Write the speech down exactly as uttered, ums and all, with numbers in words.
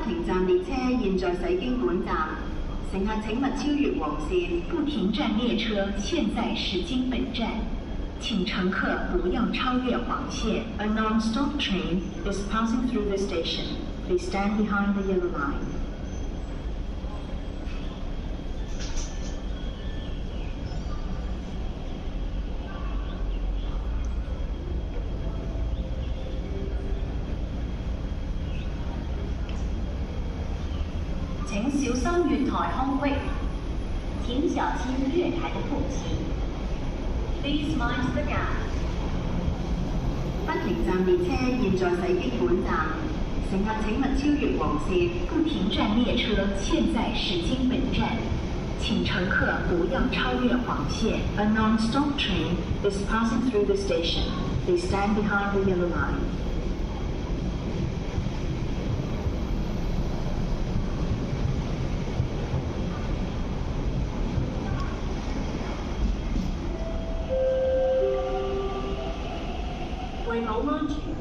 停站列车现在驶经本站，乘客请勿超越黄线。 不停站列车现在驶经本站，请乘客不要超越黄线。 A non-stop train is passing through the station. Please stand behind the yellow line. 请小心月台空隙，请小心月台的空隙。Please mind the gap. 不停站列车现在驶经本站，乘客请勿超越黄线。 不停站列车现在驶经本站，请乘客不要超越黄线。 A non-stop train is passing through the station. Please stand behind the yellow line. 为保安全。